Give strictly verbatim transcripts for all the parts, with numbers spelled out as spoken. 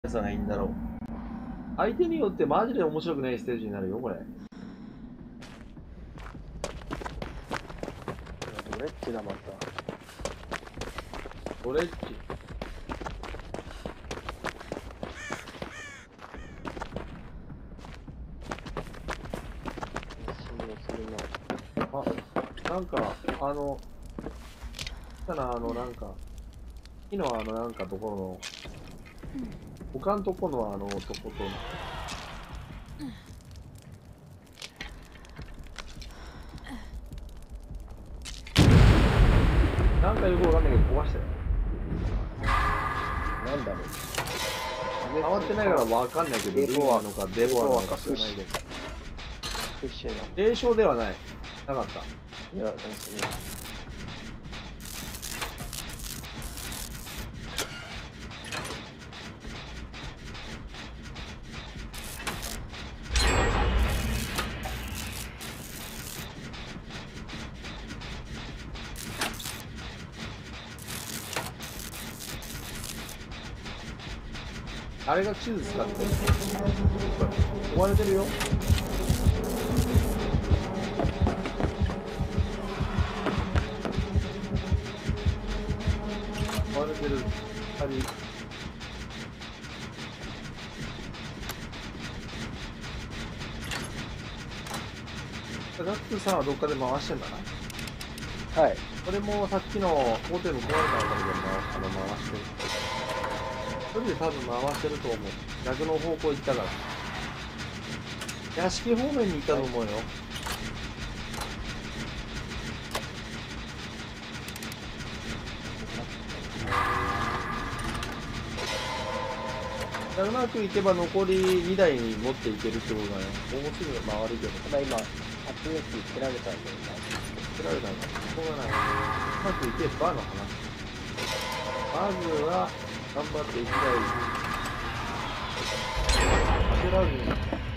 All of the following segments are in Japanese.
さがいいんだろう。相手によってマジで面白くないステージになるよ、これ。 ドレッジだ、また。 ドレッジ。あ、なんか、あの、ただあの、なんか、木のあの、なんかところの、他のとこのあの男と、なんかよくわかんないけど壊したよ。 なんだろう。 変わってないからわかんないけど、ルーなのかデボなのか知らないけど。 フッシュな。 霊障ではない。なかった。 いや、なんすね。 あれが地図使ってる。追われてるよ。追われてる。二人。ガッツさんはどっかで回してんだな。 はい。 これもさっきのホテル壊れたあたりでもあの回してる。一人で多分回してると思う。逆の方向行ったから。屋敷方面に行ったと思うよ。うまくいけば残りにだいに持っていけるってことだね。もうすぐ回るけど。 ただ今、発電機つけられたんで、 つけられたんだ。しょうがない。うまくいけばの話。まずは、頑張っていきたい。焦らずに。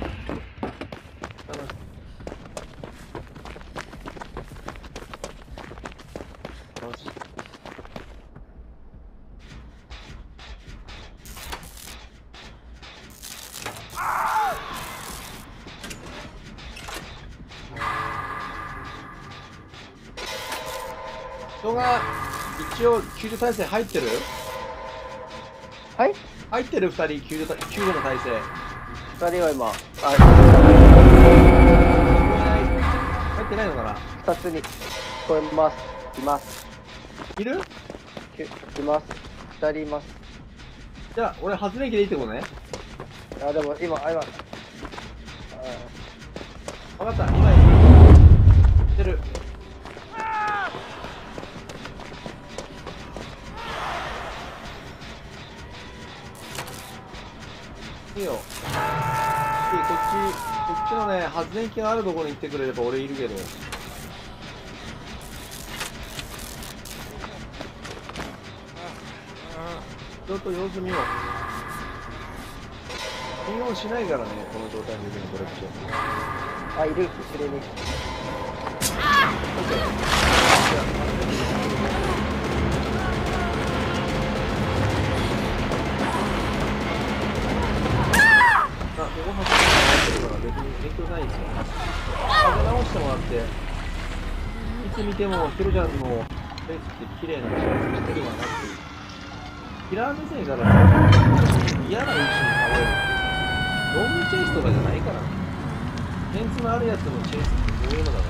よし。人が一応救助体制入ってる？ はい、 入ってるふたり救助救助の体制。 ふたりは今、あ、 入ってないのかな？ ふたつに聞こえます。います。 いる？ います。ふたりいます。 じゃあ俺発電機でいいってことね。 あ、でも今、あ、今、 分かった、今いる。いってる。いいよ。いい、こっち、こっちのね、発電機があるところに行ってくれれば俺いるけど。ちょっと様子見よう。信用しないからね、この状態の時にこれって。 あ、いる、後ろに。 ここ発電機が入ってるから別に影響ないですよ。風直してもらって、いつ見てもヒロちゃんのフェイスって綺麗なチェイスしてるわなっていう。キラー目線から嫌な位置に倒れるっていう。ロングチェイスとかじゃないからね。メンツのあるやつのチェイスってこういうのだから。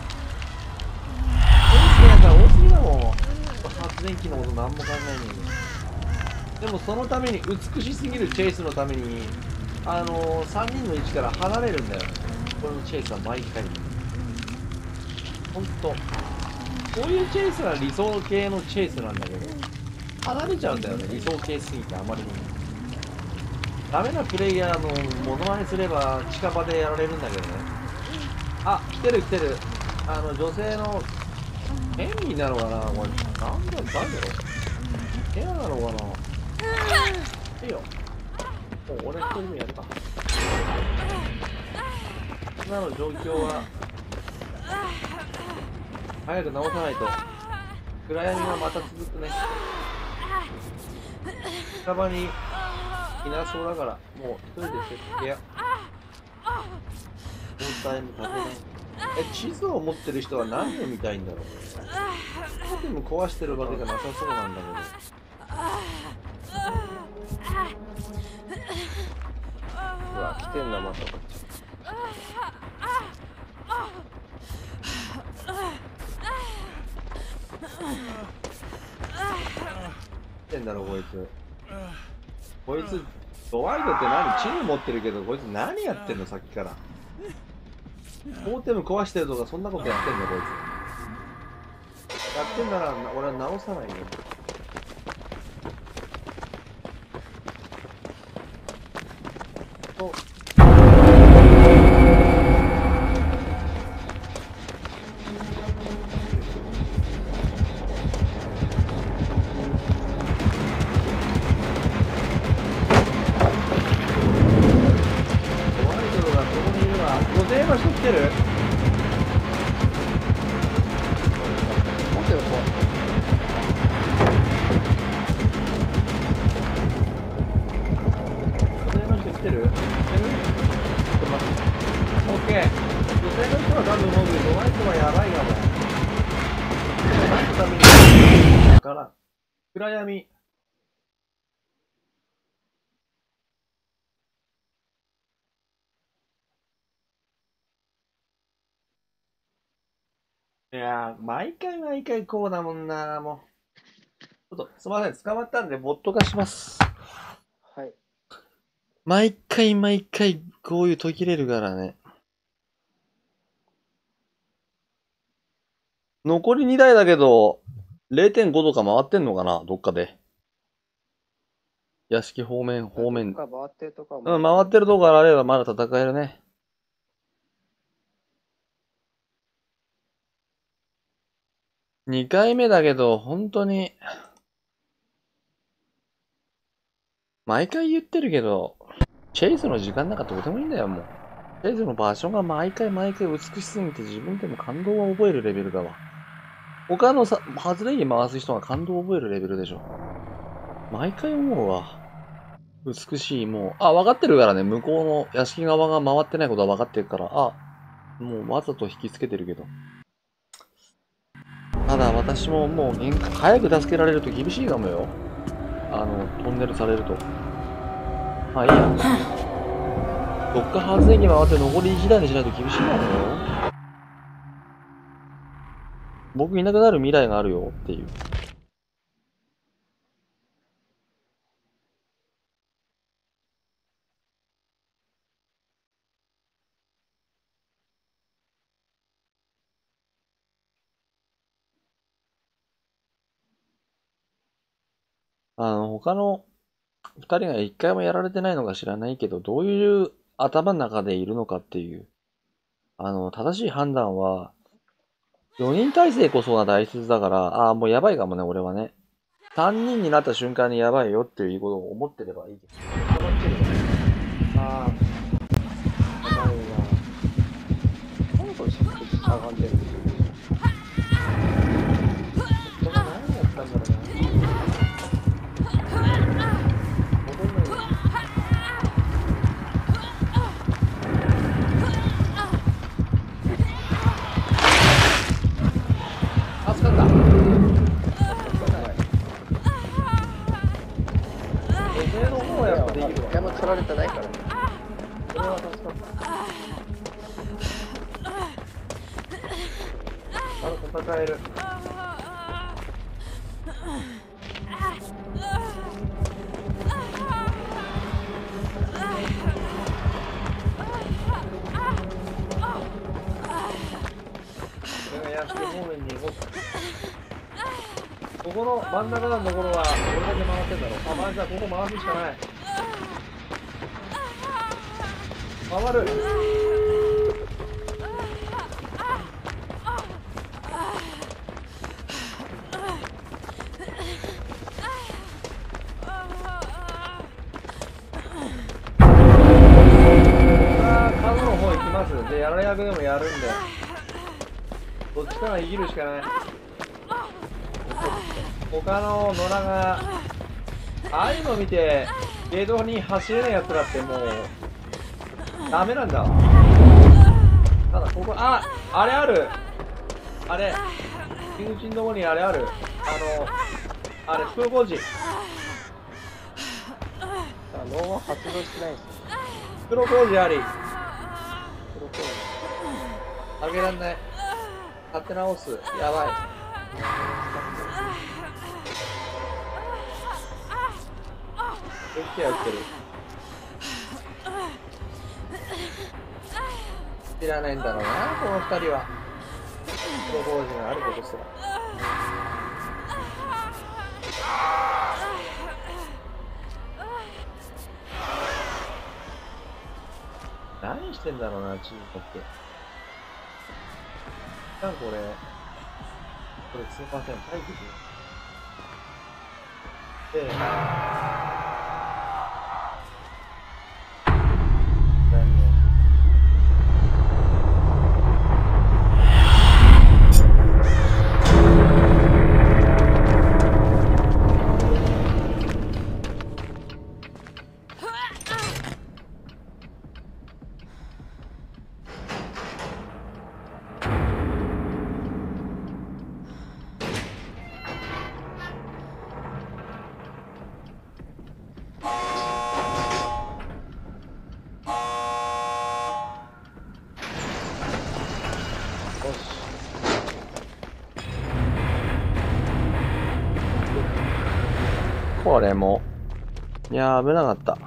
チェイスのやつは多すぎだもん。発電機のこと何も考えないのに。でもそのために美しすぎるチェイスのためにあのー、さんにんの位置から離れるんだよ。このチェイスは毎回。ほんと。こういうチェイスが理想系のチェイスなんだけど、離れちゃうんだよね。理想系すぎてあまりにも。ダメなプレイヤーのモノマネすれば近場でやられるんだけどね。あ、来てる来てる。あの、女性の、ヘンリーなのかなこれ。なんだ、誰だろう。ヘアなのかないいよ。もう俺一人目やるか。今の状況は早く直さないと暗闇がまた続くね。近場にいなそうだから、もう一人で設計や。交代も立てない。え、地図を持ってる人は何を見たいんだろう。トーテム壊してるわけじゃなさそうなんだけど。 うわ、来てんな、またこっち。 来てんだろ、こいつ。こいつ、ドワイドって何？地図持ってるけど、こいつ何やってんの、さっきから。トーテム壊してるとか、そんなことやってんの、こいつ。やってんなら、俺は直さないよ。と来てる？持ってる子。女性の人来てる？来てる？ちょっと待って。オッケー。女性の人は多分もう弱い人はやばいかも。何のために？だから、暗闇。いやー、毎回毎回こうだもんな、もう。ちょっと、すみません、捕まったんで、ボット化します。 はい。 毎回毎回、こういう途切れるからね。残りにだいだけど、れいてんご とか回ってんのかな、どっかで。屋敷方面、方面。 どっか回ってるとかも。 うん、回ってるとこがあればまだ戦えるね。にかいめだけど、本当に、毎回言ってるけど、チェイスの時間なんかどうでもいいんだよ、もう。チェイスの場所が毎回毎回美しすぎて自分でも感動は覚えるレベルだわ。他のさ、外れに回す人が感動を覚えるレベルでしょ。毎回思うわ。美しい、もう。あ、分かってるからね。向こうの屋敷側が回ってないことは分かってるから。あ、もうわざと引きつけてるけど。ただ私ももう限界、早く助けられると厳しいかもよ。あの、トンネルされると。まあいいや。どっか発電機回って残りいちだいにしないと厳しいかもよ。僕いなくなる未来があるよっていう。あの、他の二人が一回もやられてないのか知らないけど、どういう頭の中でいるのかっていう。あの、正しい判断は、よにん体制こそが大切だから、ああ、もうやばいかもね、俺はね。さんにんになった瞬間にやばいよっていうことを思ってればいいです。ああ、やばいな。 なんかしゃがんでる。 人が何やったんだろうな。戻んないよ。あ、使った。上の方はやっぱできるわ。 一回も取られてないからね。 これは助かった。まだ戦える。これが屋敷方面に行こうか。ここの真ん中のところは俺だけ回ってんだろ。あ、まあ、じゃあここ回すしかない。回る。ああ、角の方行きます。で、やられ役でもやるんで。どっちかが生きるしかない。他の野良が、ああいうの見て、 ゲートに走れないやつらってもうダメなんだわ。ただここ、あ、あれある、あれ入り口のとこにあれある、あのあれ空港時あ、ローンは発動してないですね。 黒工事あり、 プロコーあげらんない、立て直す、やばい。めっちゃやってる。知らないんだろうなこの二人は、プロポーズがあることすら。何してんだろうなチームって。なんこれこれすいません、待機で。で、これもいやー危なかった。